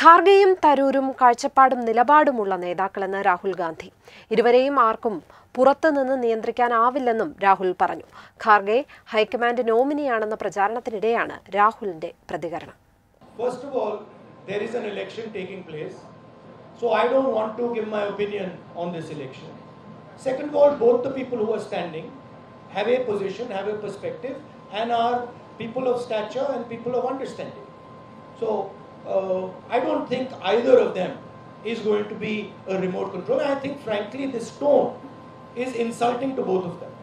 ഖാർഗെയും തരൂരും കാഴ്ചപ്പാടും നിലപാടുമുള്ള നേതാക്കളെന്ന് രാഹുൽ ഗാന്ധി. ഇരുവരെയും ആർക്കും പുറത്തുനിന്ന് നിയന്ത്രിക്കാനാവില്ലെന്നും രാഹുൽ പറഞ്ഞു. ഖാർഗെ ഹൈക്കമാൻഡ് നോമിനിയാണെന്ന പ്രചാരണത്തിനിടെയാണ് രാഹുലിന്റെ പ്രതികരണം. First of all, there is an election taking place, so I don't want to give my opinion on this election. Second of all, both the people who are standing have a position, have a perspective, and are people of stature and people of understanding. So I don't think either of them is going to be a remote control. I think frankly this tone is insulting to both of them.